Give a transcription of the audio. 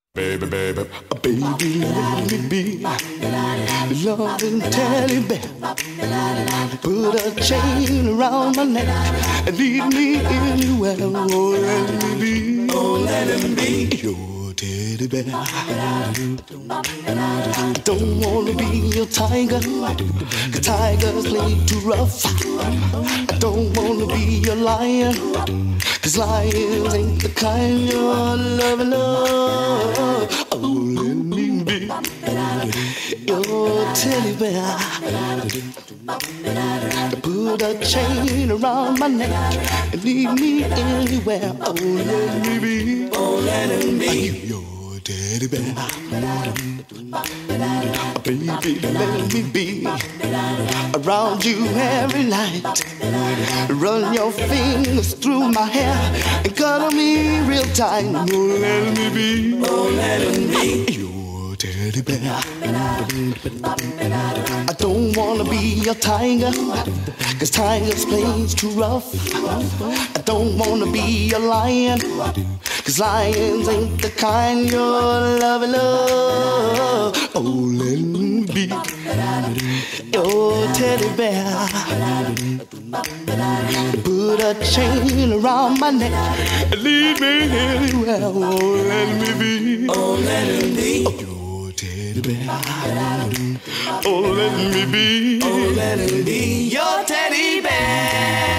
Baby, baby, baby, let me be loving teddy bear. Put a chain around my neck and lead me anywhere. Oh, let me be, oh, let him be your teddy bear. I don't wanna be your tiger, 'cause tigers play too rough. I don't wanna be your lion, 'cause lions ain't the kind you're loving. Oh, let me be your teddy bear. Put a chain around my neck and lead me anywhere. Oh, let me be, oh, let him be your teddy bear. Baby, let me be around you every night. Run your fingers through my hair and cuddle me real tight. Oh, let me be, oh, let him be your teddy bear. I don't wanna be your tiger, 'cause tigers plays too rough. I don't wanna be your lion, 'cause lions ain't the kind you're loving. Oh, let me be your teddy bear. Put a chain around my neck and lead me anywhere. Oh, let me be, oh, let him be your teddy bear. Oh, let me be, oh, let him be your teddy bear.